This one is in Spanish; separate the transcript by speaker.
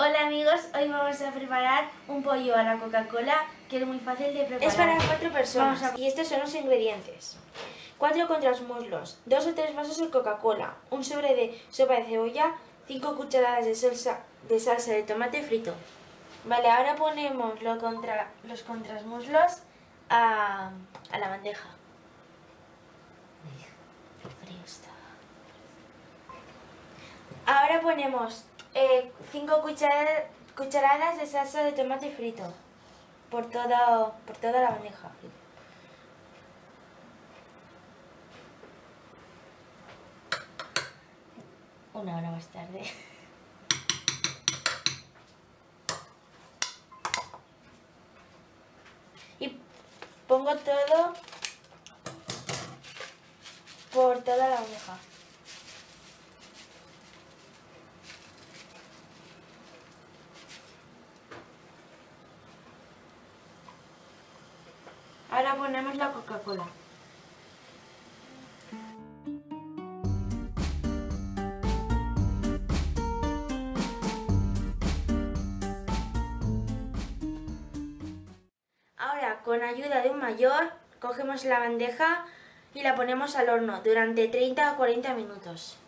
Speaker 1: Hola amigos, hoy vamos a preparar un pollo a la Coca-Cola que es muy fácil de preparar.
Speaker 2: Es para 4 personas y estos son los ingredientes: 4 contrasmuslos, 2 o 3 vasos de Coca-Cola, un sobre de sopa de cebolla, 5 cucharadas de salsa de tomate frito. Vale, ahora ponemos los contrasmuslos a la bandeja. Qué frío está. Ahora ponemos 5 cucharadas de salsa de tomate frito por toda la bandeja. Una hora más tarde. Y pongo todo por toda la bandeja. Ahora ponemos la Coca-Cola. Ahora, con ayuda de un mayor, cogemos la bandeja y la ponemos al horno durante 30 o 40 minutos.